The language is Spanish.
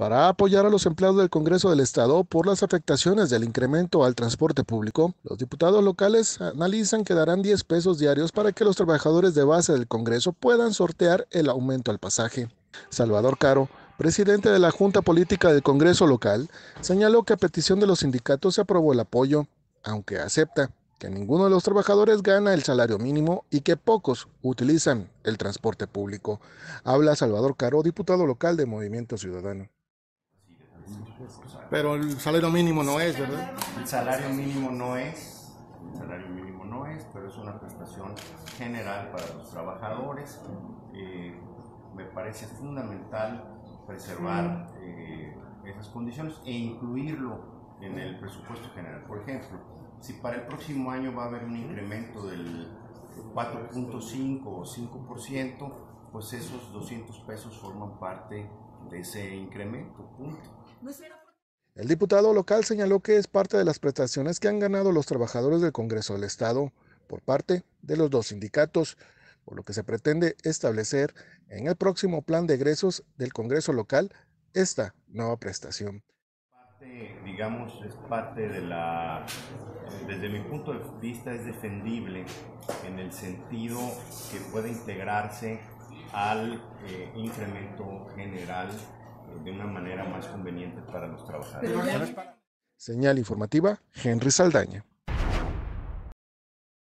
Para apoyar a los empleados del Congreso del Estado por las afectaciones del incremento al transporte público, los diputados locales analizan que darán 10 pesos diarios para que los trabajadores de base del Congreso puedan sortear el aumento al pasaje. Salvador Caro, presidente de la Junta Política del Congreso local, señaló que a petición de los sindicatos se aprobó el apoyo, aunque acepta que ninguno de los trabajadores gana el salario mínimo y que pocos utilizan el transporte público. Habla Salvador Caro, diputado local de Movimiento Ciudadano. Pero el salario mínimo no es, ¿verdad? El salario mínimo no es, pero es una prestación general para los trabajadores. Me parece fundamental preservar esas condiciones e incluirlo en el presupuesto general. Por ejemplo, si para el próximo año va a haber un incremento del 4.5 o 5%, pues esos 200 pesos forman parte de ese incremento, punto. El diputado local señaló que es parte de las prestaciones que han ganado los trabajadores del Congreso del Estado por parte de los dos sindicatos, por lo que se pretende establecer en el próximo plan de egresos del Congreso local esta nueva prestación. Digamos, es parte de desde mi punto de vista es defendible en el sentido que puede integrarse al incremento general de una manera más conveniente para los trabajadores. Señal informativa, Henry Saldaña.